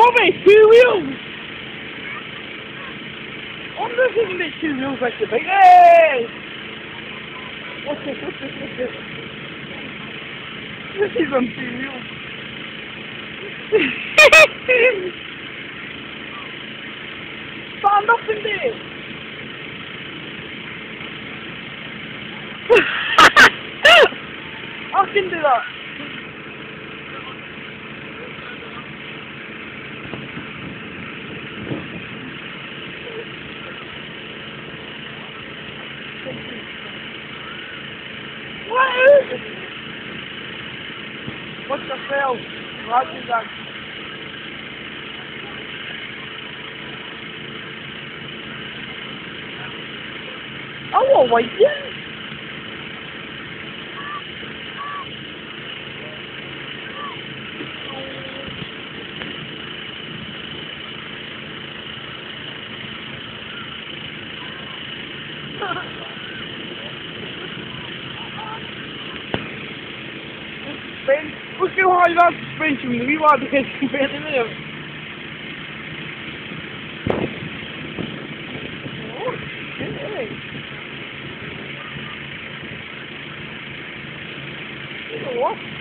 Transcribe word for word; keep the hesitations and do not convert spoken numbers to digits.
Oh mate, two wheels! I'm looking at two wheels like the big. Hey! What's this? What's this? What's this? This is on two wheels. Stand up in there! I can do that. What is it? What's the fail? Roger that. I won't wait yet. Ben, look how high that suspension we want to get to Ben in there. Oh, shit. You know what?